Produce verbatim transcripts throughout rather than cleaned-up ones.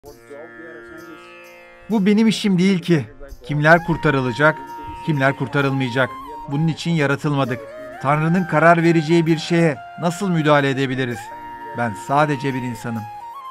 Bu benim işim değil ki. Kimler kurtarılacak, kimler kurtarılmayacak. Bunun için yaratılmadık. Tanrı'nın karar vereceği bir şeye nasıl müdahale edebiliriz? Ben sadece bir insanım.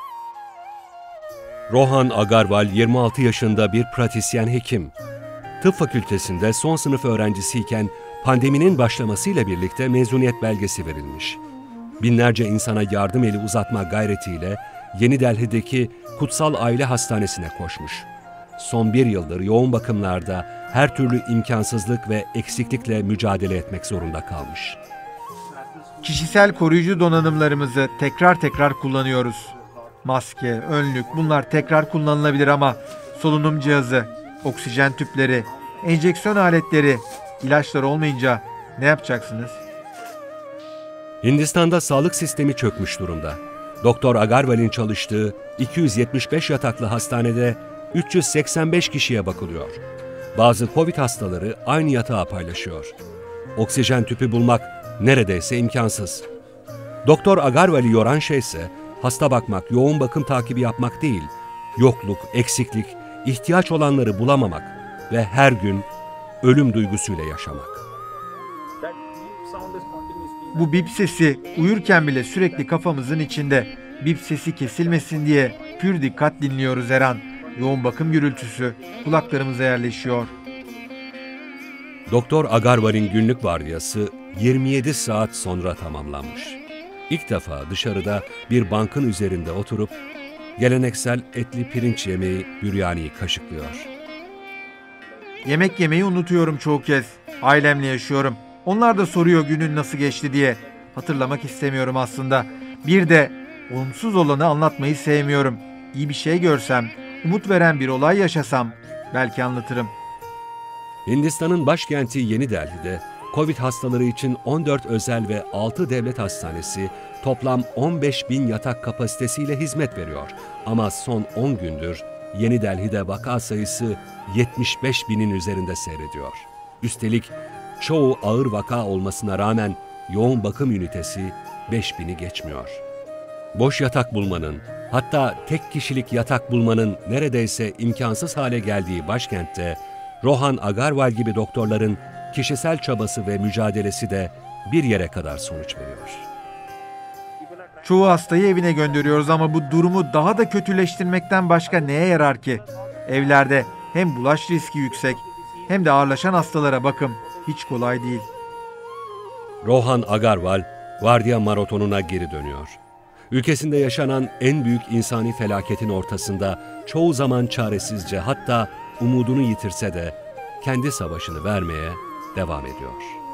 Rohan Agarwal yirmi altı yaşında bir pratisyen hekim. Tıp fakültesinde son sınıf öğrencisiyken pandeminin başlamasıyla birlikte mezuniyet belgesi verilmiş. Binlerce insana yardım eli uzatma gayretiyle Yeni Delhi'deki Kutsal Aile Hastanesi'ne koşmuş. Son bir yıldır yoğun bakımlarda her türlü imkansızlık ve eksiklikle mücadele etmek zorunda kalmış. Kişisel koruyucu donanımlarımızı tekrar tekrar kullanıyoruz. Maske, önlük bunlar tekrar kullanılabilir ama solunum cihazı, oksijen tüpleri, enjeksiyon aletleri, ilaçlar olmayınca ne yapacaksınız? Hindistan'da sağlık sistemi çökmüş durumda. Doktor Agarwal'in çalıştığı iki yüz yetmiş beş yataklı hastanede üç yüz seksen beş kişiye bakılıyor. Bazı Covid hastaları aynı yatağı paylaşıyor. Oksijen tüpü bulmak neredeyse imkansız. Doktor Agarwal'i yoran şey ise hasta bakmak, yoğun bakım takibi yapmak değil, yokluk, eksiklik, ihtiyaç olanları bulamamak ve her gün ölüm duygusuyla yaşamak. Bu bip sesi uyurken bile sürekli kafamızın içinde. Bip sesi kesilmesin diye pür dikkat dinliyoruz her an. Yoğun bakım gürültüsü kulaklarımıza yerleşiyor. Doktor Agarwal'in günlük vardiyası yirmi yedi saat sonra tamamlanmış. İlk defa dışarıda bir bankın üzerinde oturup geleneksel etli pirinç yemeği büryaniyi kaşıklıyor. Yemek yemeyi unutuyorum çoğu kez. Ailemle yaşıyorum. Onlar da soruyor günün nasıl geçti diye. Hatırlamak istemiyorum aslında. Bir de olumsuz olanı anlatmayı sevmiyorum. İyi bir şey görsem, umut veren bir olay yaşasam belki anlatırım. Hindistan'ın başkenti Yeni Delhi'de Covid hastaları için on dört özel ve altı devlet hastanesi toplam on beş bin yatak kapasitesiyle hizmet veriyor. Ama son on gündür Yeni Delhi'de vaka sayısı yetmiş beş binin üzerinde seyrediyor. Üstelik çoğu ağır vaka olmasına rağmen yoğun bakım ünitesi beş bini geçmiyor. Boş yatak bulmanın, hatta tek kişilik yatak bulmanın neredeyse imkansız hale geldiği başkentte, Rohan Agarwal gibi doktorların kişisel çabası ve mücadelesi de bir yere kadar sonuç veriyor. Çoğu hastayı evine gönderiyoruz ama bu durumu daha da kötüleştirmekten başka neye yarar ki? Evlerde hem bulaş riski yüksek hem de ağırlaşan hastalara bakım hiç kolay değil. Rohan Agarwal, vardiya maratonuna geri dönüyor. Ülkesinde yaşanan en büyük insani felaketin ortasında çoğu zaman çaresizce, hatta umudunu yitirse de kendi savaşını vermeye devam ediyor.